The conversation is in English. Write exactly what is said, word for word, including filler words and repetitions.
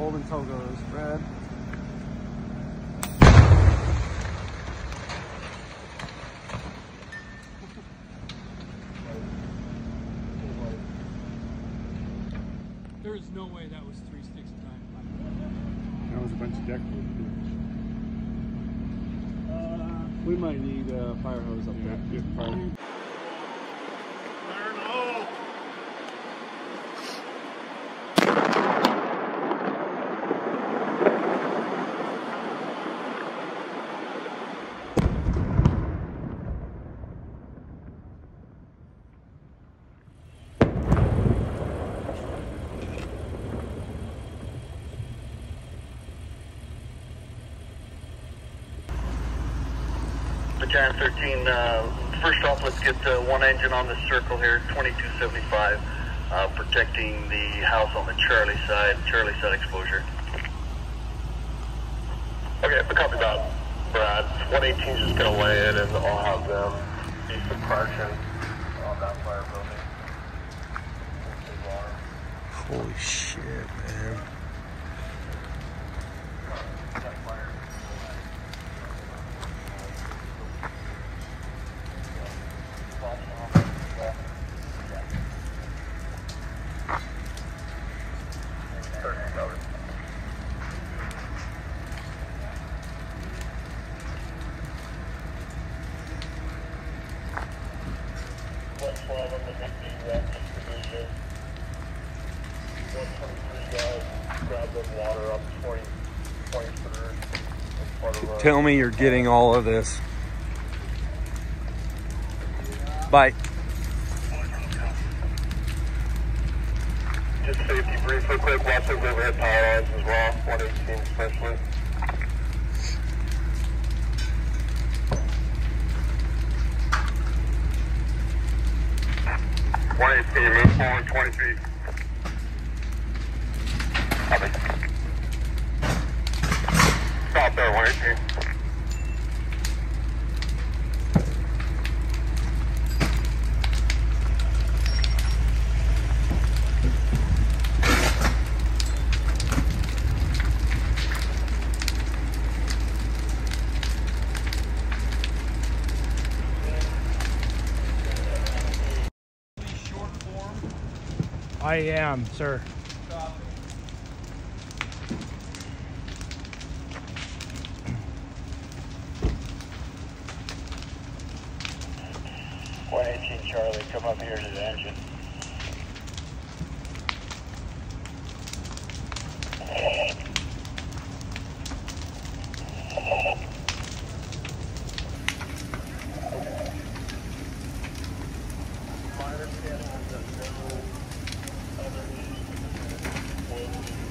golden togos, red. There is no way that was three sticks of dynamite. That was a bunch of deck wood. Uh, we might need a fire hose up there. Yeah, fire. Fire in the hole. Battalion thirteen, uh, first off, let's get uh, one engine on this circle here, twenty-two seventy-five, uh, protecting the house on the Charlie side, Charlie side exposure. Okay, copy that, Brad. one eighteen's just going to lay it, and I'll have them do suppression on that fire building. Holy shit, man. Tell me you're getting all of this. Bye. Just safety brief real quick, watch those overhead power lines as well, one eighteen especially. one eighteen, move forward twenty feet. Copy. Stop there, one eighteen. I am, sir. one eighteen Charlie, come up here to the engine. My understanding is that no other